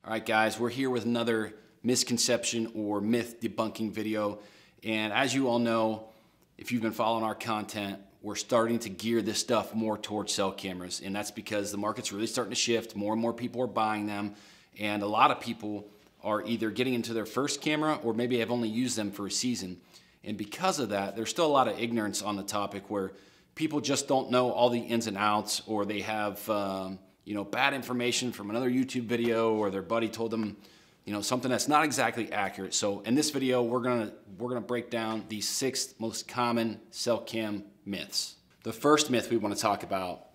All right, guys, we're here with another misconception or myth debunking video. And as you all know, if you've been following our content, we're starting to gear this stuff more towards cell cameras. And that's because the market's really starting to shift. More and more people are buying them. And a lot of people are either getting into their first camera or maybe have only used them for a season. And because of that, there's still a lot of ignorance on the topic where people just don't know all the ins and outs, or they have bad information from another YouTube video, or their buddy told them something that's not exactly accurate. So in this video, we're gonna break down the 6 most common cell cam myths. The first myth we want to talk about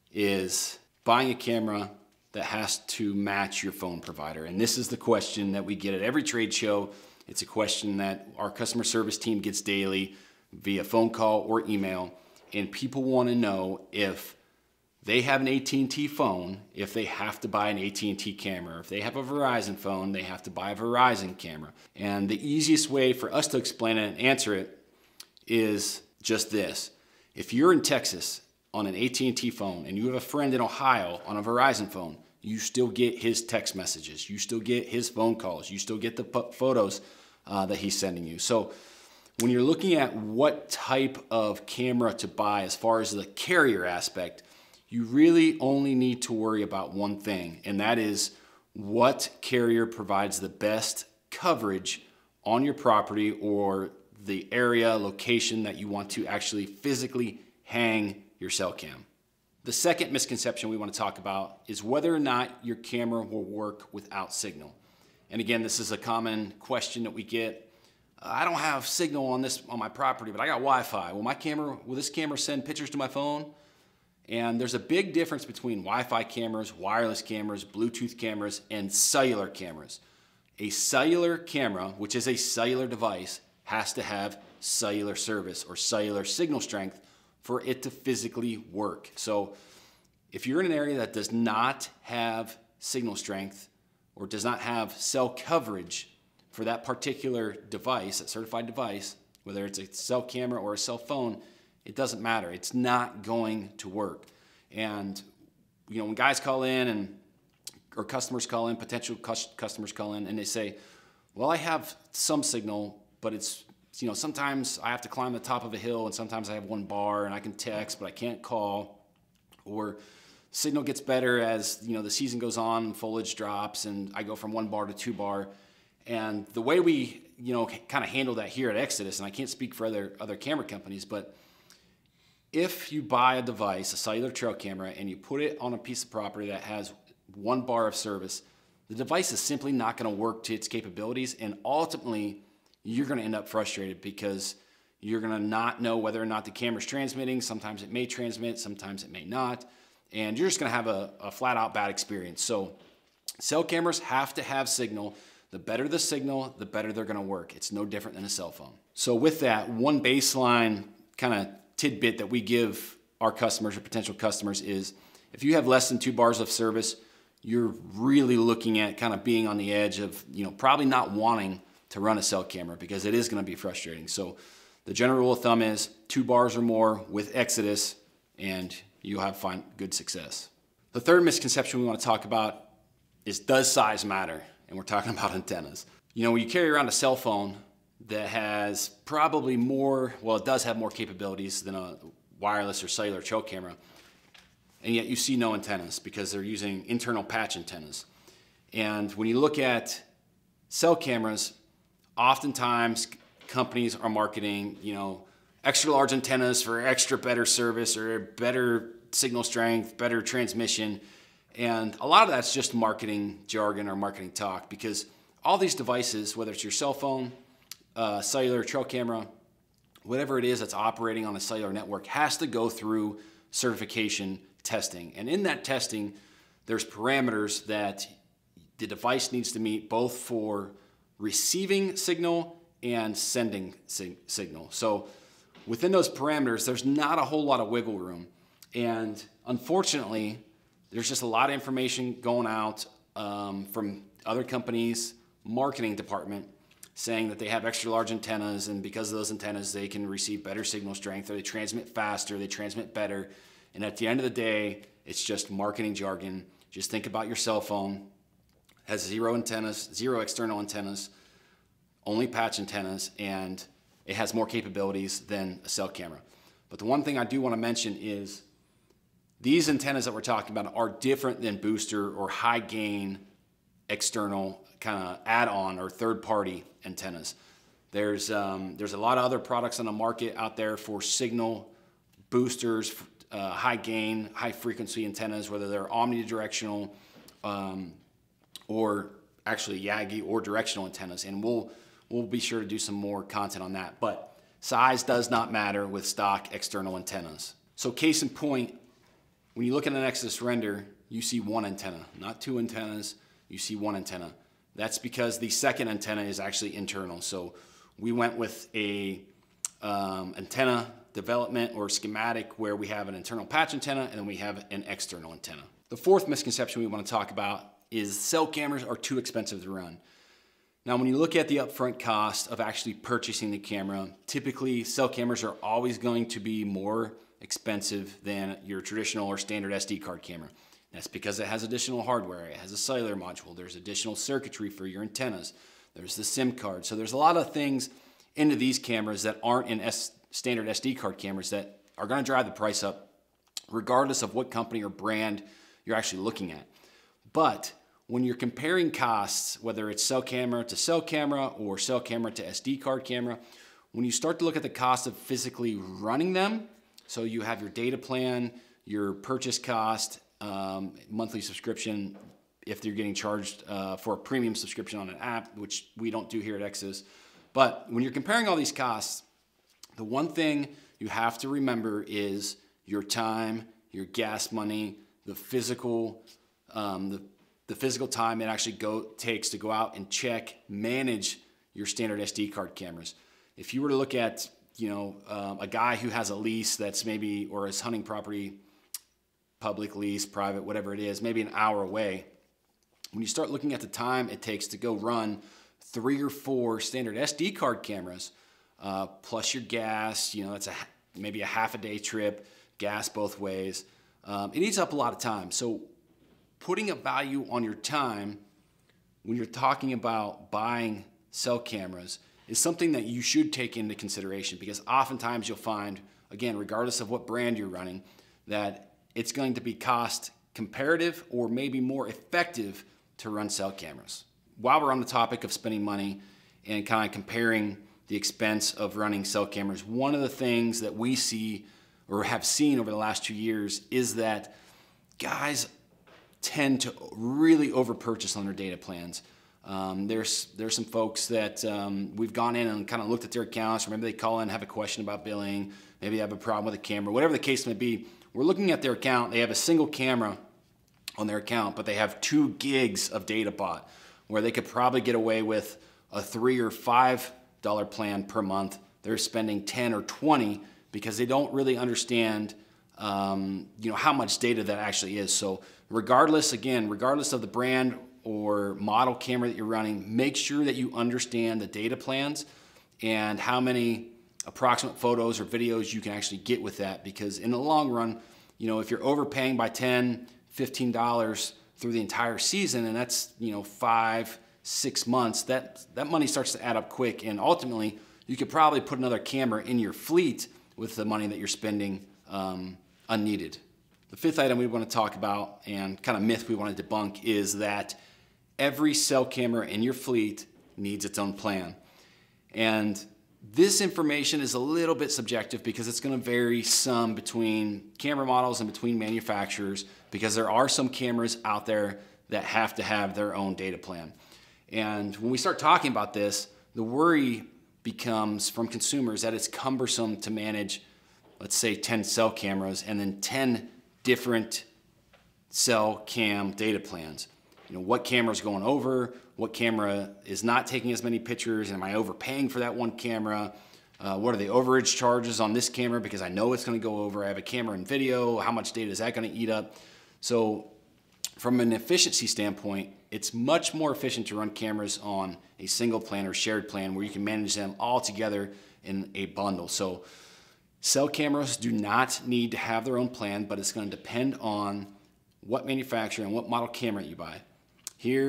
is buying a camera that has to match your phone provider. And this is the question that we get at every trade show. It's a question that our customer service team gets daily via phone call or email. And people want to know if they have an AT&T phone, if they have to buy an AT&T camera. If they have a Verizon phone, they have to buy a Verizon camera. And the easiest way for us to explain it and answer it is just this. If you're in Texas on an AT&T phone and you have a friend in Ohio on a Verizon phone, you still get his text messages. You still get his phone calls. You still get the photos that he's sending you. So when you're looking at what type of camera to buy as far as the carrier aspect, you really only need to worry about one thing, and that is what carrier provides the best coverage on your property or the area, location that you want to actually physically hang your cell cam. The second misconception we want to talk about is whether or not your camera will work without signal. And again, this is a common question that we get. I don't have signal on my property, but I got Wi-Fi. Will this camera send pictures to my phone? And there's a big difference between Wi-Fi cameras, wireless cameras, Bluetooth cameras, and cellular cameras. A cellular camera, which is a cellular device, has to have cellular service or cellular signal strength for it to physically work. So if you're in an area that does not have signal strength or does not have cell coverage for that particular device, that certified device, whether it's a cell camera or a cell phone, it doesn't matter. It's not going to work. And when guys call in or customers call in, potential customers call in, and they say, well, I have some signal, but it's, sometimes I have to climb the top of a hill, and sometimes I have 1 bar, and I can text, but I can't call. Or signal gets better as the season goes on, foliage drops, and I go from 1 bar to 2 bar. And the way we kind of handle that here at Exodus, and I can't speak for other camera companies, but if you buy a device, a cellular trail camera, and you put it on a piece of property that has 1 bar of service, the device is simply not going to work to its capabilities, and ultimately you're going to end up frustrated because you're going to not know whether or not the camera's transmitting. Sometimes it may transmit, sometimes it may not, and you're just going to have a flat out bad experience. So cell cameras have to have signal. The better the signal, the better they're going to work. It's no different than a cell phone. So with that, one baseline kind of tidbit that we give our customers or potential customers is if you have less than 2 bars of service, you're really looking at kind of being on the edge of probably not wanting to run a cell camera because it is going to be frustrating. So the general rule of thumb is 2 bars or more with Exodus and you'll have good success. The third misconception we want to talk about is, does size matter? And we're talking about antennas. When you carry around a cell phone that has probably more, well, it does have more capabilities than a wireless or cellular trail camera, and yet you see no antennas because they're using internal patch antennas. And when you look at cell cameras, oftentimes companies are marketing, extra large antennas for extra better service or better signal strength, better transmission. And a lot of that's just marketing jargon or marketing talk, because all these devices, whether it's your cell phone, cellular trail camera, whatever it is that's operating on a cellular network, has to go through certification testing. And in that testing, there's parameters that the device needs to meet both for receiving signal and sending signal. So within those parameters, there's not a whole lot of wiggle room. And unfortunately, there's just a lot of information going out from other companies' marketing department saying that they have extra large antennas, and because of those antennas, they can receive better signal strength, or they transmit faster, they transmit better. And at the end of the day, it's just marketing jargon. Just think about your cell phone. has zero antennas, zero external antennas, only patch antennas, and it has more capabilities than a cell camera. But the one thing I do want to mention is these antennas that we're talking about are different than booster or high gain external kind of add-on or third-party antennas. There's a lot of other products on the market out there for signal boosters, high gain, high frequency antennas, whether they're omnidirectional or actually Yagi or directional antennas, and we'll be sure to do some more content on that. But size does not matter with stock external antennas. So case in point, when you look at an Exodus render, you see one antenna, not two antennas, you see one antenna. That's because the second antenna is actually internal. So we went with a antenna development or schematic where we have an internal patch antenna and then we have an external antenna. The fourth misconception we want to talk about is cell cameras are too expensive to run. Now, when you look at the upfront cost of actually purchasing the camera, typically cell cameras are always going to be more expensive than your traditional or standard SD card camera. That's because it has additional hardware, it has a cellular module, there's additional circuitry for your antennas, there's the SIM card. So there's a lot of things into these cameras that aren't in standard SD card cameras that are going to drive the price up regardless of what company or brand you're actually looking at. But when you're comparing costs, whether it's cell camera or cell camera to SD card camera, when you start to look at the cost of physically running them, so you have your data plan, your purchase cost, monthly subscription, if you're getting charged for a premium subscription on an app, which we don't do here at Exodus. But when you're comparing all these costs, the one thing you have to remember is your time, your gas money, the physical time it actually takes to go out and check, manage your standard SD card cameras. If you were to look at, a guy who has a lease that's maybe, or his hunting property, public lease, private, whatever it is, maybe an hour away, when you start looking at the time it takes to go run 3 or 4 standard SD card cameras, plus your gas, that's maybe a half a day trip, gas both ways. It eats up a lot of time. So putting a value on your time when you're talking about buying cell cameras is something that you should take into consideration, because oftentimes you'll find, again, regardless of what brand you're running, that it's going to be cost comparative or maybe more effective to run cell cameras. While we're on the topic of spending money and kind of comparing the expense of running cell cameras, one of the things that we see or have seen over the last 2 years is that guys tend to really over purchase on their data plans. There's some folks that we've gone in and kind of looked at their accounts, or maybe they call in and have a question about billing, maybe they have a problem with a camera, whatever the case may be. We're looking at their account, they have a single camera on their account, but they have 2 gigs of data bought, where they could probably get away with a $3 or $5 plan per month. They're spending 10 or 20 because they don't really understand how much data that actually is. So regardless of the brand or model camera that you're running, make sure that you understand the data plans and how many approximate photos or videos you can actually get with that, because in the long run, if you're overpaying by $10, $15 through the entire season, and that's 5-6 months, that money starts to add up quick, and ultimately you could probably put another camera in your fleet with the money that you're spending unneeded. The fifth item we want to talk about, and kind of myth we want to debunk, is that every cell camera in your fleet needs its own plan. And this information is a little bit subjective because it's going to vary some between camera models and between manufacturers, because there are some cameras out there that have to have their own data plan. And when we start talking about this, the worry becomes from consumers that it's cumbersome to manage, let's say, 10 cell cameras and then 10 different cell cam data plans. What camera is going over, what camera is not taking as many pictures, am I overpaying for that one camera? What are the overage charges on this camera because I know it's going to go over? I have a camera and video, how much data is that going to eat up? So from an efficiency standpoint, it's much more efficient to run cameras on a single plan or shared plan where you can manage them all together in a bundle. So cell cameras do not need to have their own plan, but it's going to depend on what manufacturer and what model camera you buy. Here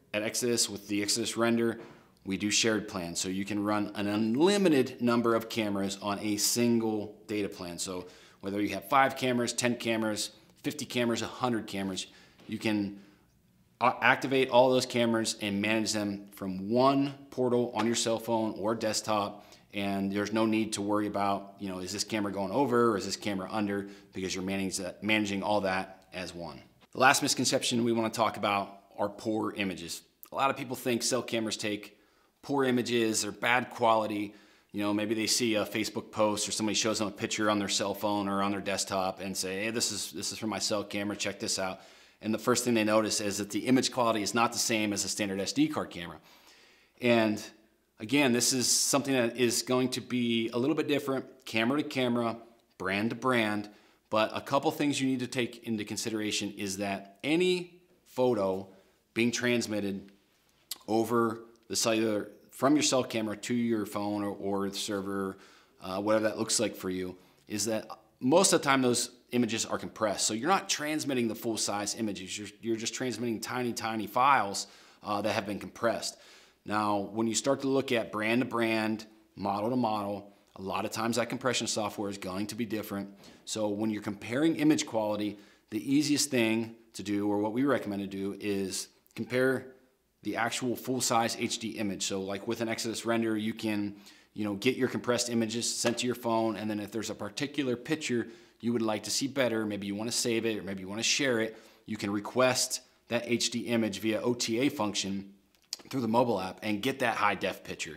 at Exodus with the Exodus Render, we do shared plans. So you can run an unlimited number of cameras on a single data plan. So whether you have 5 cameras, 10 cameras, 50 cameras, 100 cameras, you can activate all those cameras and manage them from one portal on your cell phone or desktop. And there's no need to worry about, is this camera going over or is this camera under, because you're managing all that as one. The last misconception we want to talk about are poor images. A lot of people think cell cameras take poor images or bad quality. Maybe they see a Facebook post or somebody shows them a picture on their cell phone or on their desktop and say, hey, this is from my cell camera, check this out. And the first thing they notice is that the image quality is not the same as a standard SD card camera. And again, this is something that is going to be a little bit different, camera to camera, brand to brand, but a couple things you need to take into consideration is that any photo being transmitted over the cellular, from your cell camera to your phone or the server, whatever that looks like for you, is that most of the time those images are compressed. So you're not transmitting the full-size images, you're just transmitting tiny, tiny files that have been compressed. Now, when you start to look at brand to brand, model to model, a lot of times that compression software is going to be different. So when you're comparing image quality, the easiest thing to do, or what we recommend to do, is compare the actual full-size HD image. So like with an Exodus Render, you can get your compressed images sent to your phone, and then if there's a particular picture you would like to see better, maybe you want to save it or maybe you want to share it, you can request that HD image via OTA function through the mobile app and get that high def picture.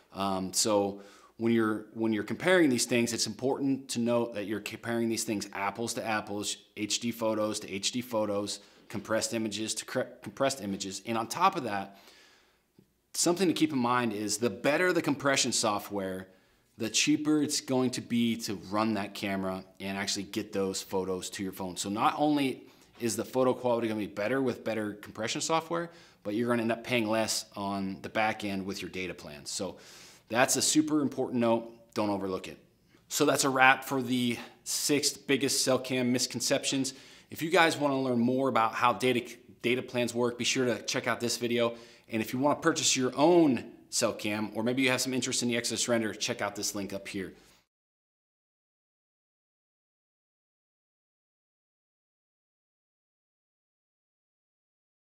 So when you're comparing these things, it's important to note that you're comparing these things apples to apples, HD photos to HD photos, compressed images to compressed images. And on top of that, something to keep in mind is the better the compression software, the cheaper it's going to be to run that camera and actually get those photos to your phone. So not only is the photo quality going to be better with better compression software, but you're going to end up paying less on the back end with your data plans. So that's a super important note. Don't overlook it. So that's a wrap for the 6 biggest cell cam misconceptions. If you guys want to learn more about how data plans work, be sure to check out this video. And if you want to purchase your own cell cam, or maybe you have some interest in the Exodus Render, check out this link up here.